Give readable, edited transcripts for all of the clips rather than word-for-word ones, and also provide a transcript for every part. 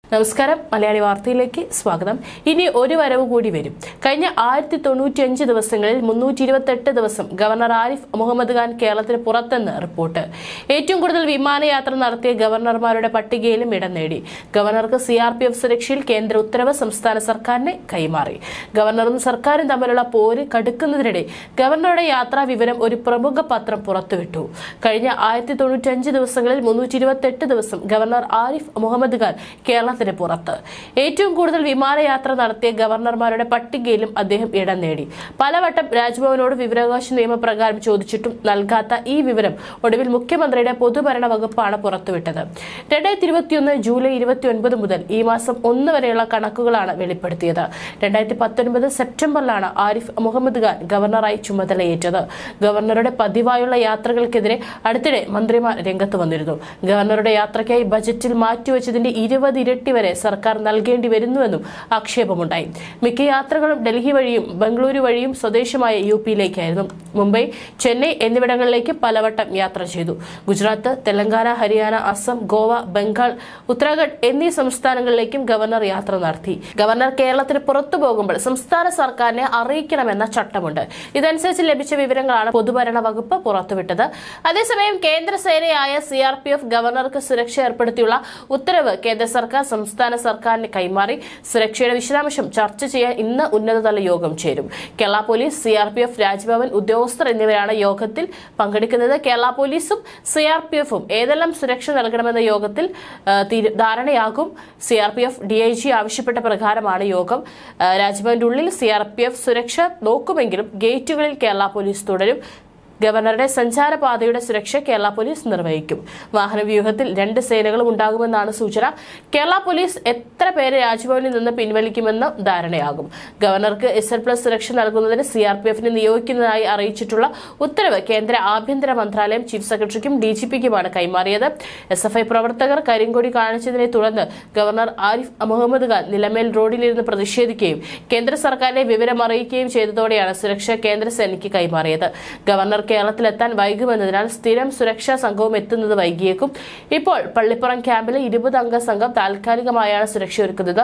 നമസ്കാരം മലയാളി വാർത്തയിലേക്ക് സ്വാഗതം. ഇനി ഒരു വരവ് കൂടി വരും. കഴിഞ്ഞ 1095 ദിവസങ്ങളിൽ 328 ദിവസം ഗവർണർ ആരിഫ് മുഹമ്മദ് ഖാൻ കേരളത്തിന് പുറത്തെന്ന് റിപ്പോർട്ട്. ഏറ്റവും കൂടുതൽ വിമാനയാത്ര നടത്തിയ ഗവർണർമാരുടെ പട്ടികയിലും ഇടം നേടി. ഗവർണർക്ക് CRPF സുരക്ഷയിൽ കേന്ദ്ര ഉത്തരവ് സംസ്ഥാന സർക്കാരിനെ കൈമാറി. ഗവർണറും സർക്കാരും തമ്മിലുള്ള പോര് കടുക്കുന്നതിനിടെ ഗവർണറുടെ യാത്രാ വിവരം ഒരു പ്രമുഖ പത്രം പുറത്തുവിട്ടു. കഴിഞ്ഞ 1095 ദിവസങ്ങളിൽ 328 ദിവസം ഗവർണർ ആരിഫ് മുഹമ്മദ് ഖാൻ കേരള പുറത്ത്. ഏറ്റവും കൂടുതൽ വിമാനയാത്ര നടത്തിയ ഗവർണർമാരുടെ പട്ടികയിലും അദ്ദേഹം ഇടം നേടി. പലവട്ടം രാജ്ഭവനോട് വിവരാവകാശ നിയമപ്രകാരം ചോദിച്ചിട്ടും നൽകാത്ത ഈ വിവരം ഒടുവിൽ മുഖ്യമന്ത്രിയുടെ പൊതുഭരണ വകുപ്പാണ് പുറത്തുവിട്ടത്. 2021 ജൂലൈ 29 മുതൽ ഈ മാസം 1 വരെയുള്ള കണക്കുകളാണ് വെളിപ്പെടുത്തിയത്. 2019 സെപ്റ്റംബറിലാണ് ആരിഫ് മുഹമ്മദ് ഖാൻ ഗവർണറായി ചുമതലയേറ്റത്. ഗവർണറുടെ പതിവായുള്ള യാത്രകൾക്കെതിരെ അടുത്തിടെ മന്ത്രിമാർ രംഗത്ത് വന്നിരുന്നു. ഗവർണറുടെ യാത്രയ്ക്കായി ബജറ്റിൽ മാറ്റിവെച്ചതിന്റെ 20 ഇരട്ടി വരെ സർക്കാർ നൽകേണ്ടി വരുന്നുവെന്നും ആക്ഷേപമുണ്ടായി. മിക്ക യാത്രകളും ഡൽഹി വഴിയും ബംഗളൂരു വഴിയും സ്വദേശമായ UPയിലേക്കായിരുന്നു. മുംബൈ, ചെന്നൈ എന്നിവിടങ്ങളിലേക്ക് പലവട്ടം യാത്ര ചെയ്തു. ഗുജറാത്ത്, തെലങ്കാന, ഹരിയാന, അസം, ഗോവ, ബംഗാൾ, ഉത്തരാഖണ്ഡ് എന്നീ സംസ്ഥാനങ്ങളിലേക്കും ഗവർണർ യാത്ര നടത്തി. ഗവർണർ കേരളത്തിന് പുറത്തു പോകുമ്പോൾ സംസ്ഥാന സർക്കാരിനെ അറിയിക്കണമെന്ന ചട്ടമുണ്ട്. ഇതനുസരിച്ച് ലഭിച്ച വിവരങ്ങളാണ് പൊതുഭരണ വകുപ്പ് പുറത്തുവിട്ടത്. അതേസമയം കേന്ദ്രസേനയായ CRPF ഗവർണർക്ക് സുരക്ഷ ഏർപ്പെടുത്തിയുള്ള ഉത്തരവ് കേന്ദ്ര സർക്കാർ സംസ്ഥാന സർക്കാരിന് കൈമാറി. സുരക്ഷയുടെ വിശദാംശം ചർച്ച ചെയ്യാൻ ഇന്ന് ഉന്നതതല യോഗം ചേരും. കേരള പോലീസ്, CRPF, രാജ്ഭവൻ ഉദ്യോഗസ്ഥർ എന്നിവരാണ് യോഗത്തിൽ പങ്കെടുക്കുന്നത്. കേരള പോലീസും CRPFും ഏതെല്ലാം സുരക്ഷ നൽകണമെന്ന യോഗത്തിൽ ധാരണയാകും. CRPF DIG ആവശ്യപ്പെട്ട പ്രകാരമാണ് യോഗം. രാജ്ഭവന്റെ ഉള്ളിൽ CRPF സുരക്ഷ നോക്കുമെങ്കിലും ഗേറ്റുകളിൽ കേരള പോലീസ് തുടരും. ഗവർണറുടെ സഞ്ചാരപാതയുടെ സുരക്ഷ കേരള പോലീസ് നിർവഹിക്കും. വാഹനവ്യൂഹത്തിൽ 2 സേനകളും ഉണ്ടാകുമെന്നാണ് സൂചന. കേരള പോലീസ് എത്ര പേരെ രാജ്ഭവനിൽ നിന്ന് പിൻവലിക്കുമെന്ന് ധാരണയാകും. ഗവർണർക്ക് SL+ സുരക്ഷ നൽകുന്നതിന് CRPFനെ നിയോഗിക്കുന്നതായി അറിയിച്ചിട്ടുള്ള ഉത്തരവ് കേന്ദ്ര ആഭ്യന്തര മന്ത്രാലയം ചീഫ് സെക്രട്ടറിക്കും DGPക്കുമാണ് കൈമാറിയത്. SFI പ്രവർത്തകർ കരിങ്കൊടി കാണിച്ചതിനെ തുടർന്ന് ഗവർണർ ആരിഫ് മുഹമ്മദ് ഖാൻ നിലമേൽ റോഡിലിരുന്ന് പ്രതിഷേധിക്കുകയും കേന്ദ്ര സർക്കാരിനെ വിവരം അറിയിക്കുകയും ചെയ്തതോടെയാണ് സുരക്ഷ കേന്ദ്രസേനയ്ക്ക് കൈമാറിയത്. ഗവർണർ കേരളത്തിലെത്താൻ വൈകുമെന്നതിനാൽ സ്ഥിരം സുരക്ഷാ സംഘവും എത്തുന്നത് വൈകിയേക്കും. ഇപ്പോൾ പള്ളിപ്പുറം ക്യാമ്പിലെ 20 അംഗ സംഘം താൽക്കാലികമായാണ് സുരക്ഷ ഒരുക്കുന്നത്.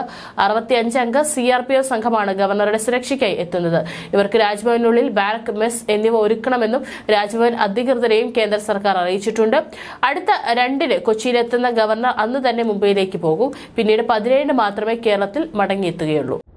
65 അംഗ CRPF സംഘമാണ് ഗവർണറുടെ സുരക്ഷയ്ക്കായി എത്തുന്നത്. ഇവർക്ക് രാജ്ഭവനുള്ളിൽ ബാരക്, മെസ് എന്നിവ ഒരുക്കണമെന്നും രാജ്ഭവൻ അധികൃതരെയും കേന്ദ്ര സർക്കാർ അറിയിച്ചിട്ടുണ്ട്. അടുത്ത 2-ന് കൊച്ചിയിലെത്തുന്ന ഗവർണർ അന്ന് തന്നെ മുംബൈയിലേക്ക് പോകും. പിന്നീട് 17-ന് മാത്രമേ കേരളത്തിൽ മടങ്ങിയെത്തുകയുള്ളൂ.